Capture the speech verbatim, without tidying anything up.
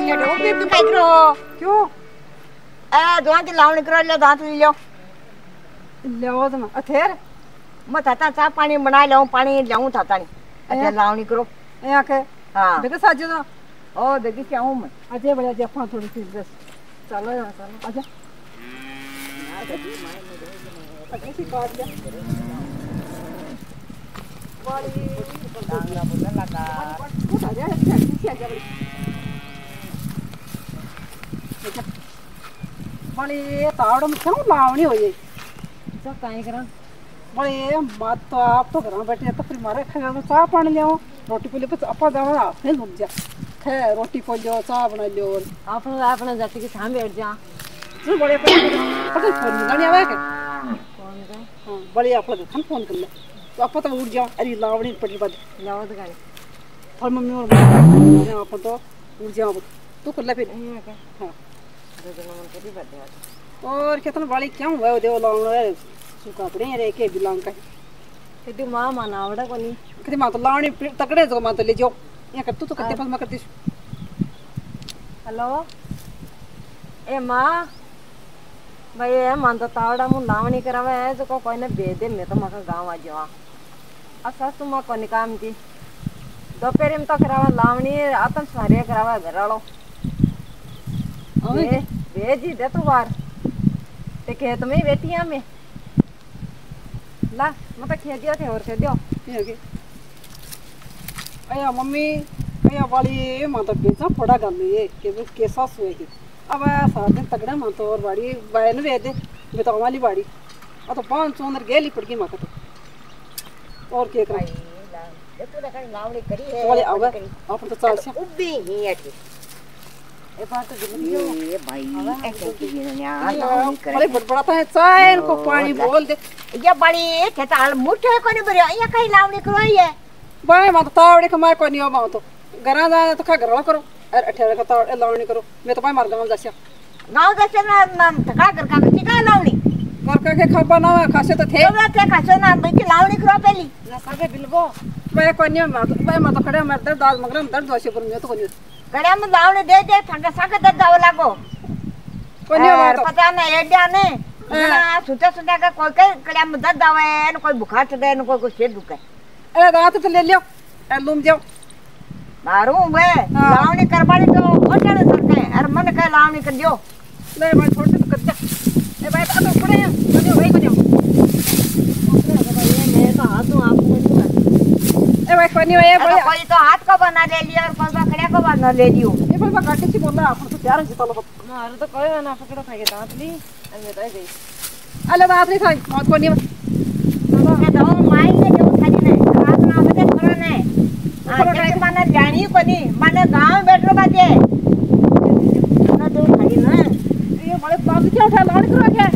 ये वो भी तो काय करो क्यों ए दोन की लावणी करो ले दांत ले लो ले आओ तुम अथेर मैं ताता चा पानी बना लऊं पानी लाऊं ताता नहीं अच्छा लावणी करो यहाँ के हां देखो साजो ना ओ देखी क्या हूं मैं अजय बड़ा जे पांच थोड़ी सी बस चलो यहाँ चलो आजा अजय सी काट ले वाली डांगरा बोलने लगा कुछ आ जाए किसी आ जाए बड़ी तावड़ में क्यों लावणी हो ये सब काहे करा बड़े मत तो आप तो घर में बैठे तो फिर मारे खाना में चाय पानी ले रोटी को ले बस अपा जाओ आपने घूम जा खे रोटी को लो चाय बना लो आपन आपन जाति के थाम बैठ जा तू बड़े पता फोन नहीं आवे के कौन का हां बड़े आप लोग खान फोन कर ले तो आप तो उठ जाओ अरे लावणी पड़ी बाद लाओ तो गाड़ी और मम्मी और आप तो उठ जाओ तू कर ले फिर हां दो दिन मन करी बात और कितना बड़ी क्यों हुआ देव लावणी सुका पड़े रे के बिलांग का किती मां मानावड़ा कोनी किती मां तो लावणी तकड़े जो मां तो ले जाओ या कर तू तो कते पास में करती हेलो ए मां भाई ए मन तो तावड़ा मु लावणी करावे है तो कोई ने बेदे में तो मका गांव आ जावा असा तुम कोनी काम की दोपहर में तो करावा लावणी आतम सारे करावा घरालो बे बेजी दे तू बार ते खेत में बैठी है मैं ला मत खेदियो थे और खेदियो ये के अया मम्मी अया वाली मां तो बेचा पड़ा गल ये के कैसा सोए ही अब सात दिन तगड़ा मां तो और बाड़ी बैन वे दे बेटा वाली बाड़ी आ तो पांच सौ अंदर गेली पड़ गई मां तो और के कराई ला ये तो लगा लावणी करी है वाले आवे आप तो चाल से उब्बी ही अठी ए बात तो दिलियो ए भाई ऐसे की ने लावणी करे अरे बड़बड़ाता है चाय इनको पानी बोल दे ये बड़ी केताल मुठे कोनी बरियो ये कई लावणी करो ये बाय मां तो तावड़े कमाए कोनी हो मां तो घरा जाए तो खा घर करो अरे अठेरे का तावड़े लावणी करो मैं तो भाई मार गांव जासिया गांव जासे ना थका कर का चिका लावणी कर का के खापा ना खासे तो थे तो ते खासो ना भाई की लावणी करो पहली ना सके बिलगो मैं कोनी मां तो भाई मां तो खड़े मार दर्द दाल मगरम दर्द दोसे पर मैं तो कोनी गड़े में लावणी दे दे ठंडा साके दर्द दाव लागो कोनी मां तो पता नहीं एडिया ने ना सुते सुते का कोई के गड़े में दर्द आवे न कोई बुखार चढ़े न कोई को सिर दुखे अरे दांत तो ले लियो ए लूम जाओ मारू वे लावणी करबाड़ी तो ओटने सरके अर मन के लावणी कर दियो ले मैं छोड़ दे कर जा ए भाई तो पड़े हैं कोनी भाई कोनी मैं तो हाथ हूं आपको ए भाई कोनी भाई अरे कोई तो हाथ को बना ले लिया और कोई खड़े को बना ले लियो ए भाई गाड़ी से बोला आप तो प्यार से चलो मारे तो कोई ना पकड़ो खाके दांत ली मैं तो गई अले दांत नहीं खाई मौत कोनी तो मैं तो माई ने जो खाली नहीं रात ना बते थोड़ा नहीं आ माने जानी कोनी माने गांव बैठो बाजे ना तो खाली ना ये बड़े बाबू क्या उठा लावणी करो क्या